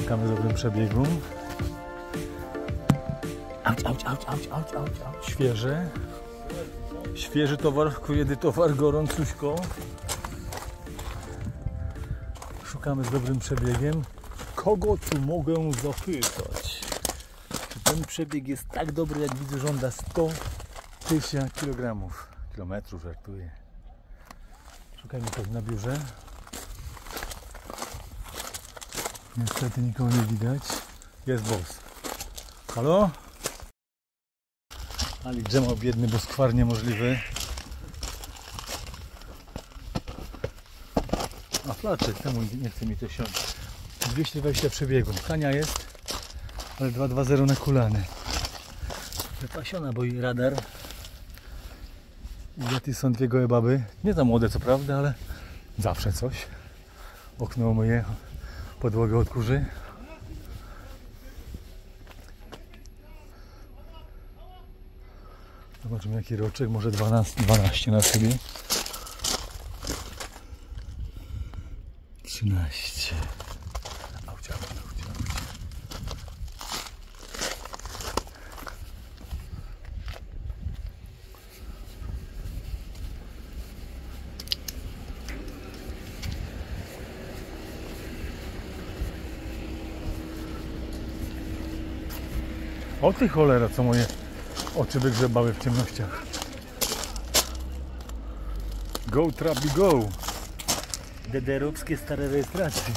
Szukamy dobrym przebiegu. Auć. Świeże. Świeży towar, kiedy towar gorącuśko. Szukamy z dobrym przebiegiem. Kogo tu mogę zapytać? Czy ten przebieg jest tak dobry, jak widzę, żąda 100 000 kilometrów, żartuję. Szukajmy tak na biurze. Niestety nikogo nie widać. Jest boss. Halo? Ali drzemał biedny, bo skwar niemożliwy. A flaczek, temu nie chce mi to siąść. 220 przebiegu. Tania jest, ale 2.2.0 na kulany. Wypasiona, bo i radar. I lety są dwie gołe baby. Nie za młode co prawda, ale zawsze coś. Okno umyje, podłogę odkurzy. Zobaczymy jaki roczek, może 12 na sobie. 13. Auć. O ty cholera, co moje oczy wygrzebały w ciemnościach. Go Trabi go! DDR-owskie stare rejestracje.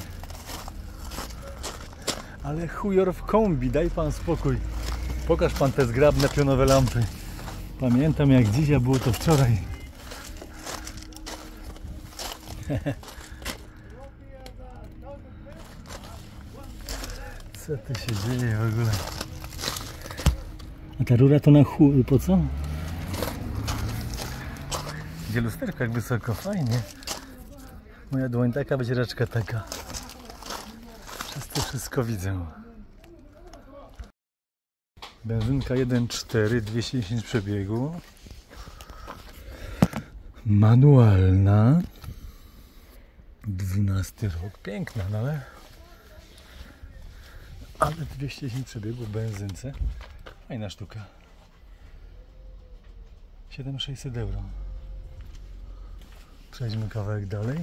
Ale chujor w kombi, daj pan spokój. Pokaż pan te zgrabne pionowe lampy. Pamiętam jak dzisiaj, było to wczoraj. Co tu się dzieje w ogóle? A ta rura to na chuj, po co? Gdzie lusterko jak wysoko, fajnie. Moja dłoń taka, wycieraczka taka. Wszyscy wszystko widzą. Benzynka 1.4, 210 przebiegu. Manualna. 12 rok, piękna, no ale 210 przebiegu w benzynce. Fajna sztuka. 7600 euro. Przejdźmy kawałek dalej.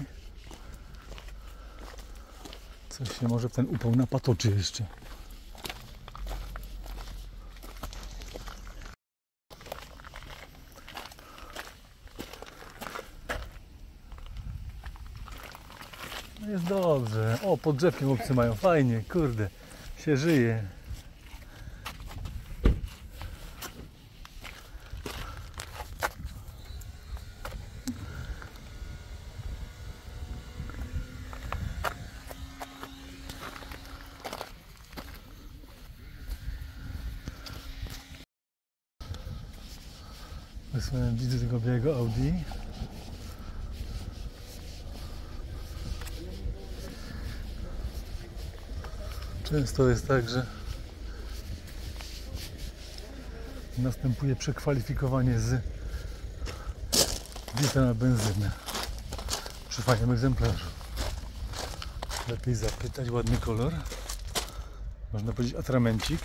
Coś się może w ten upał napatoczy jeszcze. No jest dobrze. O, pod drzewkiem obcy mają. Fajnie, kurde. Się żyje. Wysłałem widzę tego białego Audi. Często jest tak, że następuje przekwalifikowanie z diesla na benzynę przy fajnym egzemplarzu. Lepiej zapytać, ładny kolor. Można powiedzieć atramencik.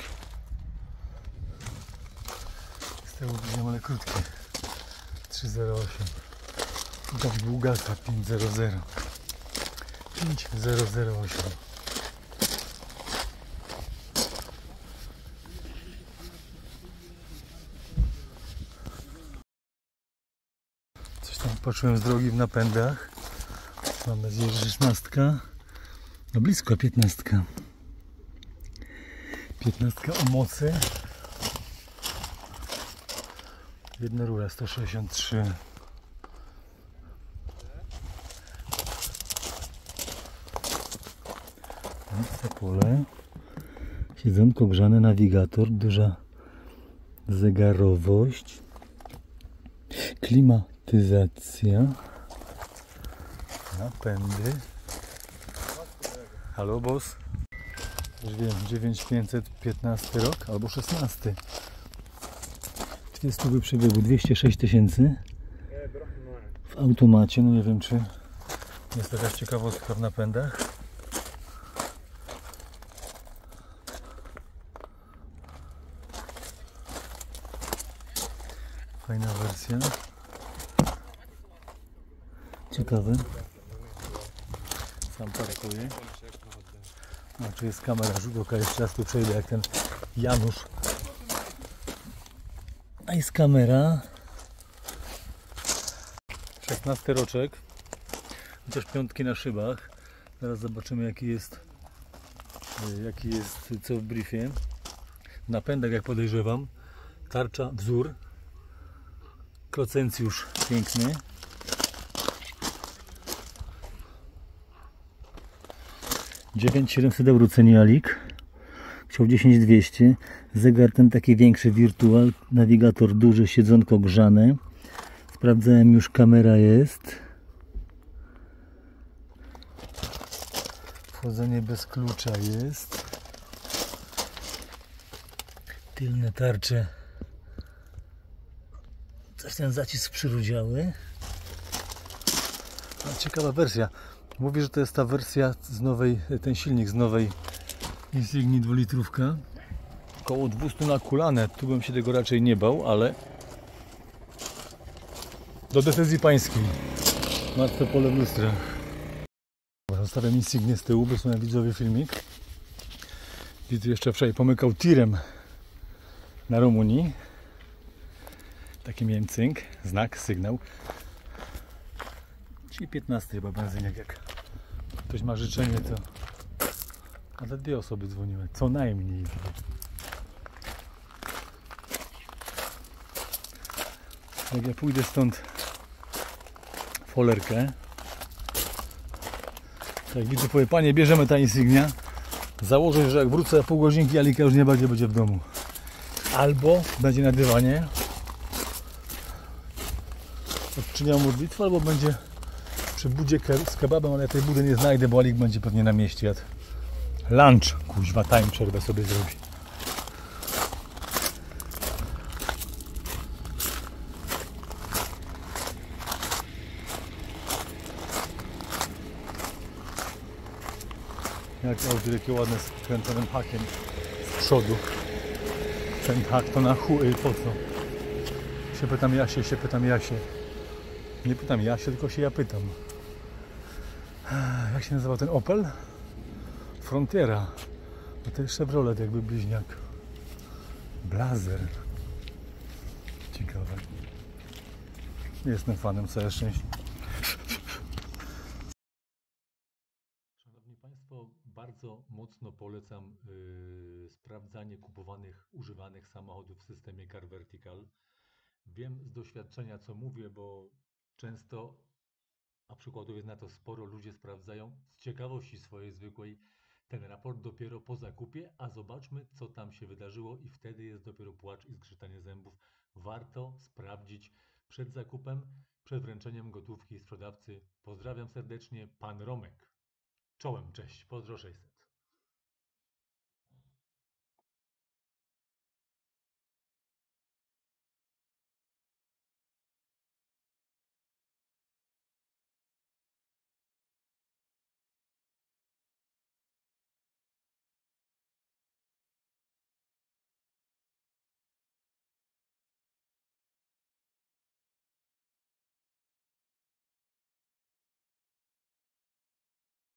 Z tego widziałem, ale krótki. 308. Tutaj długasa 500. 5008. Coś tam patrzyłem z drogi w napędach. Mam nadzieję, że 16. No blisko 15. 15 o mocy. Jedna rura 163. Pole. Siedzonko grzane, nawigator, duża zegarowość, klimatyzacja, napędy. Halo boss? Już wiem, 9515 rok albo 16. 40 przebiegu, 206 000 w automacie. No nie wiem, czy jest jakaś ciekawostka w napędach. Fajna wersja. Ciekawy. Sam parkuję. A tu jest kamera rzut oka, jeszcze raz tu przejdę jak ten Janusz. A jest kamera. 16 roczek. Chociaż piątki na szybach. Zaraz zobaczymy jaki jest co w briefie. Napędek jak podejrzewam. Tarcza, wzór. Krocencjusz piękny. €9,700 ceni Alik. Chciał 10,200. Zegar ten taki większy, Virtual. Nawigator duży, siedzonko grzane. Sprawdzałem, już kamera jest. Wchodzenie bez klucza jest. Tylne tarcze. Coś ten zacisk przyrudziały. Ciekawa wersja. Mówi, że to jest ta wersja z nowej, ten silnik z nowej Insigni 2-litrówka. Około 200 na kulane. Tu bym się tego raczej nie bał, ale do decyzji pańskiej. Martwe pole w lustrach. Zostawiam Insignię z tyłu, bo są widzowie filmik. Widzę jeszcze wczoraj pomykał tirem na Rumunii. Taki miałem cynk, znak, sygnał. Czyli 15 chyba benzyniak. Jak ktoś ma życzenie, to... Ale 2 osoby dzwoniły, co najmniej. Jak ja pójdę stąd folerkę, tak widzę, powie, panie, bierzemy ta Insignia. Założę, że jak wrócę pół godzinki, Alika już nie będzie w domu. Albo będzie na dywanie, odczyniał modlitwę, albo będzie przy budzie z kebabem, ale ja tej budy nie znajdę, bo Alik będzie pewnie na mieście jadł. Lunch, kuźwa, time przerwę sobie zrobi. Jak Audi, takie ładne z kręconym hakiem z przodu. Ten hak to na po co? Się pytam Jasie. Nie pytam Jasie, tylko się ja pytam. Jak się nazywał ten Opel? Frontiera. No to jest Chevrolet jakby bliźniak. Blazer. Ciekawe. Nie jestem fanem, całe szczęście. Szanowni Państwo, bardzo mocno polecam sprawdzanie kupowanych, używanych samochodów w systemie Car Vertical. Wiem z doświadczenia, co mówię, bo często, a przykładów jest na to sporo, ludzie sprawdzają z ciekawości swojej zwykłej ten raport dopiero po zakupie, a zobaczmy, co tam się wydarzyło i wtedy jest dopiero płacz i zgrzytanie zębów. Warto sprawdzić przed zakupem, przed wręczeniem gotówki sprzedawcy. Pozdrawiam serdecznie, pan Romek. Czołem, cześć, pozdro 600.